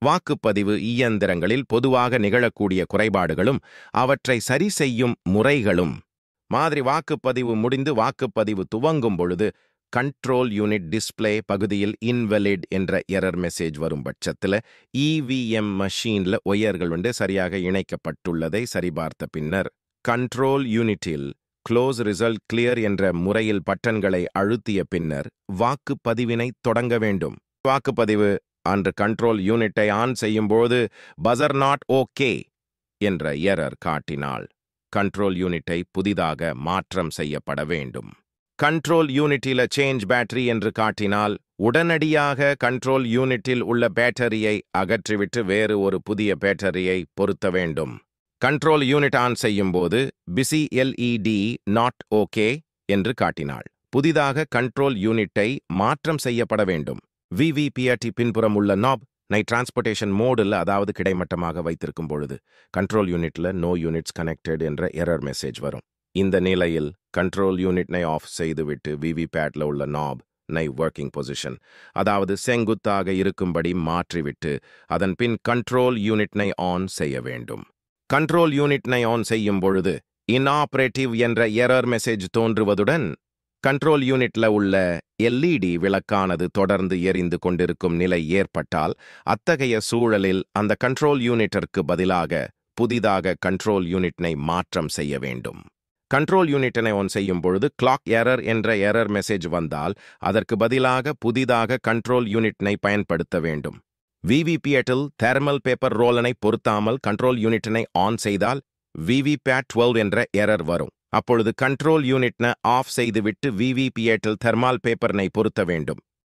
வாக்குப்பதிவு இயந்திரங்களில் பொதுவாக நிகழக்கூடிய குறைபாடுகளும் அவற்றை சரி செய்யும் முறைகளும். மாதிரி வாக்குப்பதிவு முடிந்து வாக்குப்பதிவு துவங்கும் பொழுது கண்ட்ரோல் யூனிட் டிஸ்பிளே பகுதியில் இன்வெலிட் என்ற எரர் மெசேஜ் வரும் பட்சத்தில் இவிஎம் மெஷீன்ல ஒயர்கள் சரியாக இணைக்கப்பட்டுள்ளதை சரிபார்த்த பின்னர் கண்ட்ரோல் யூனிட்டில் க்ளோஸ் ரிசல்ட் கிளியர் என்ற முறையில் பட்டன்களை அழுத்திய பின்னர் வாக்குப்பதிவினை தொடங்க வேண்டும். வாக்குப்பதிவு அன்று கண்ட்ரோல் யூனிட்டை ஆன் செய்யும்போது பசர் நாட் ஓகே என்ற எரர் காட்டினால் கண்ட்ரோல் யூனிட்டை புதிதாக மாற்றம் செய்யப்பட வேண்டும். கண்ட்ரோல் யூனிட்டில சேஞ்ச் பேட்டரி என்று காட்டினால் உடனடியாக கண்ட்ரோல் யூனிட்டில் உள்ள பேட்டரியை அகற்றிவிட்டு வேறு ஒரு புதிய பேட்டரியை பொருத்த வேண்டும். கண்ட்ரோல் யூனிட் ஆன் செய்யும்போது பிசி எல்இடி நாட் ஓகே என்று காட்டினாள் புதிதாக கண்ட்ரோல் யூனிட்டை மாற்றம் செய்யப்பட வேண்டும். விவிபிஆர்டி பின்புறம் உள்ள நாப் டிரான்ஸ்போர்ட்டேஷன் மோடில் அதாவது கிடைமட்டமாக வைத்திருக்கும் பொழுது கண்ட்ரோல் யூனிட்ல நோ யூனிட்ஸ் கனெக்டட் என்ற எரர் மெசேஜ் வரும். இந்த நிலையில் கண்ட்ரோல் யூனிட்னை ஆஃப் செய்துவிட்டு விவிபேட்ல உள்ள நாப் ஒர்க்கிங் பொசிஷன் அதாவது செங்குத்தாக இருக்கும்படி மாற்றிவிட்டு அதன் பின் கண்ட்ரோல் யூனிட்னை ஆன் செய்ய வேண்டும். கண்ட்ரோல் யூனிட்னை ஆன் செய்யும் பொழுது இன்ஆபரேட்டிவ் என்ற எரர் மெசேஜ் தோன்றுவதுடன் கண்ட்ரோல் யூனிட்ல உள்ள எல்இடி விளக்கானது தொடர்ந்து எரிந்து கொண்டிருக்கும் நிலை ஏற்பட்டால் அத்தகைய சூழலில் அந்த கண்ட்ரோல் யூனிட்டிற்கு பதிலாக புதிதாக கண்ட்ரோல் யூனிட்னை மாற்றம் செய்ய வேண்டும். கண்ட்ரோல் யூனிட்டினை ஆன் செய்யும் பொழுது கிளாக் எரர் என்ற எரர் மெசேஜ் வந்தால் அதற்கு பதிலாக புதிதாக கண்ட்ரோல் யூனிட்னை பயன்படுத்த வேண்டும். விவிபிஎட்டில் தெர்மல் பேப்பர் ரோலனை பொருத்தாமல் கண்ட்ரோல் யூனிட்டினை ஆன் செய்தால் விவிபேட் 12 என்ற எரர் வரும். அப்பொழுது கண்ட்ரோல் யூனிட்னை ஆஃப் செய்துவிட்டு விவிபிஎட்டில் தெர்மல் பேப்பர்னை பொருத்த வேண்டும்.